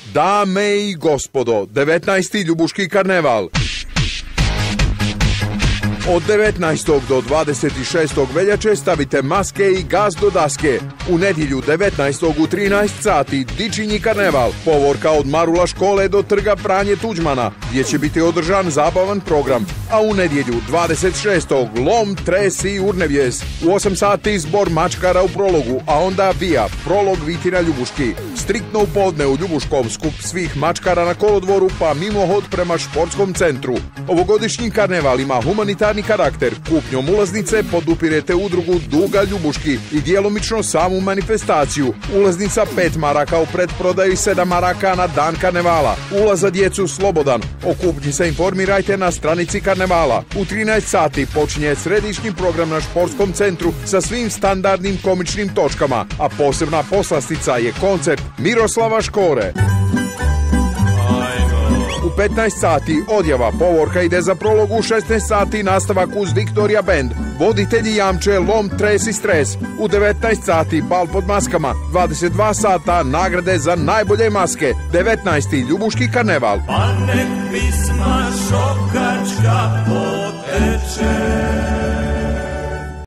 Dame i gospodo, 19. Ljubuški karneval. Od 19. do 26. veljače stavite maske i gas do daske. U nedjelju 19. u 13 sati Dičinji karneval, povorka od Marula škole do trga Franje Tuđmana, gdje će biti održan zabavan program. A u nedjelju 26. lom, tres i urnevjes. U 8 sati zbor mačkara u prologu, a onda vija, prolog Vitina Ljubuški. Striktno u podne u Ljubuškom skup svih mačkara na kolodvoru, pa mimohod prema športskom centru. Ovogodišnji karneval ima humanitarni karakter. Kupnjom ulaznice podupirete udrugu Duga Ljubuški i djelomično samu manifestaciju. Ulaznica 5 maraka u pretprodaju 7 maraka na dan karnevala. Ulaz za djecu slobodan. O kupnji se informirajte na stranici karnevala. U 13 sati počinje središnji program na športskom centru sa svim standardnim komičnim točkama, a posebna poslastica je koncert Miroslava Škore. U 15 sati odjava, povorka ide za prolog, u 16 sati nastavak uz Victoria Band. Voditelji jamče lom, tres i stres. U 19 sati bal pod maskama, 22 sata nagrade za najbolje maske. 19. Ljubuški karneval. Pa nek pisma šokačka poteče.